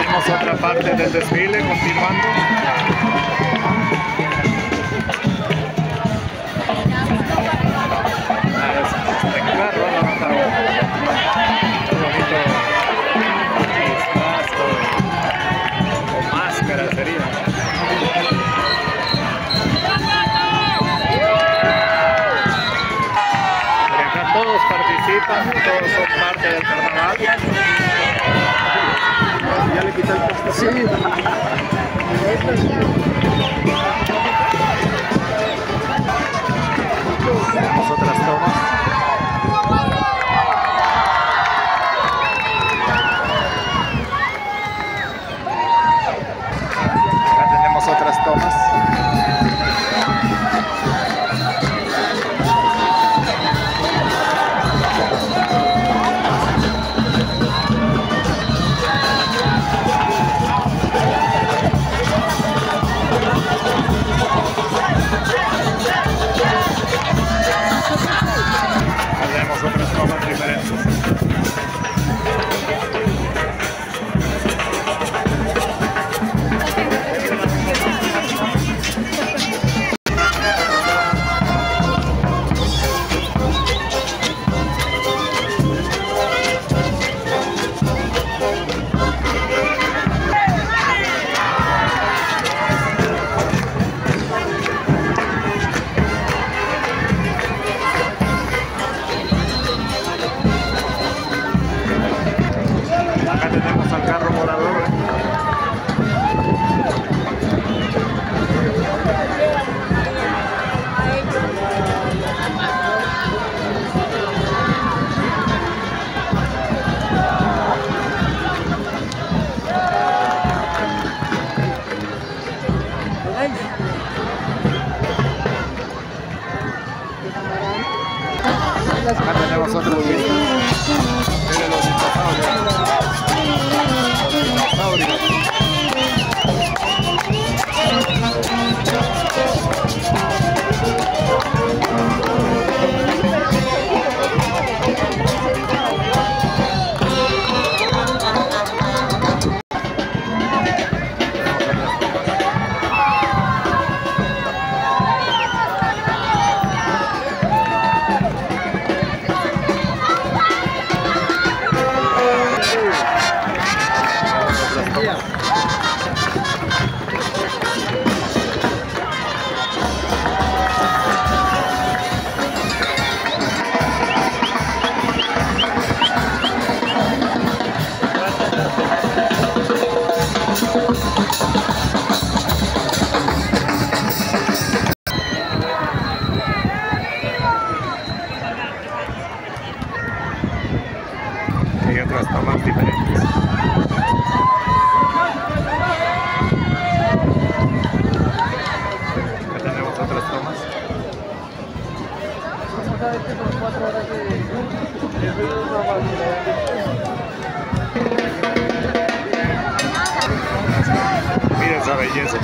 tenemos otra parte del desfile continuando. Este carro lo notaron. Qué bonito disfraz o máscara sería. Pero acá todos participan, todos son parte del carnaval. Ya le quité el puesto. Sí. Tenemos otras tomas. Acá tenemos otras tomas. Tenemos otras tomas diferentes. Acá tenemos al carro volador. Acá tenemos otros pistas. Miren los dinosaurios. Y otras tomas diferentes. Acá tenemos otras tomas. Miren esa belleza.